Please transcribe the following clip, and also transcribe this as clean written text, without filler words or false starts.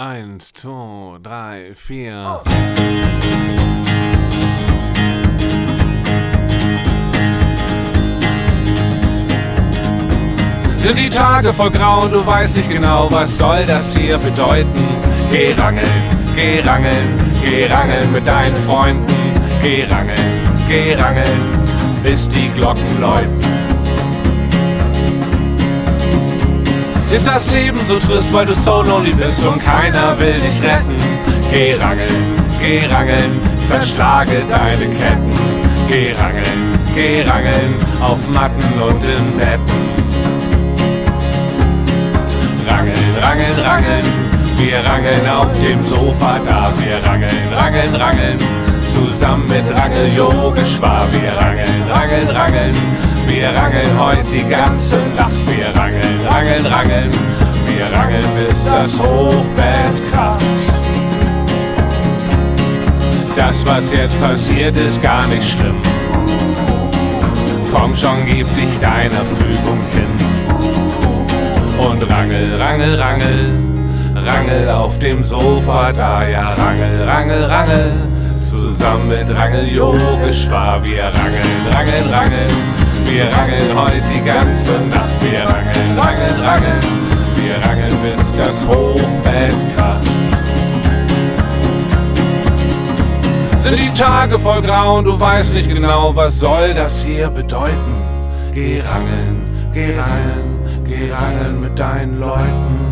1, 2, 3, 4. Sind die Tage voll grau, du weißt nicht genau, was soll das hier bedeuten. Geh rangeln, geh rangeln, geh rangeln mit deinen Freunden. Geh rangeln, bis die Glocken läuten. Ist das Leben so trist, weil du so lonely bist und keiner will dich retten? Geh rangeln, zerschlage deine Ketten. Geh rangeln, auf Matten und in Betten. Rangeln, wir rangeln auf dem Sofa da. Wir rangeln, zusammen mit Rangel Yogeshwar. Wir rangeln, wir rangeln heute die ganze Nacht. Wir rangeln, wir rangeln bis das Hochbett kracht. Das, was jetzt passiert, ist gar nicht schlimm. Komm schon, gib dich deiner Fügung hin. Und rangel auf dem Sofa da. Ja, rangel, zusammen mit Rangel Yogeshwar. Wir rangeln, wir rangeln heute die ganze Nacht. Wir rangeln, wir rangeln bis das Hochbett kracht. Sind die Tage voll grau und du weißt nicht genau, was soll das hier bedeuten. Geh rangeln mit deinen Leuten.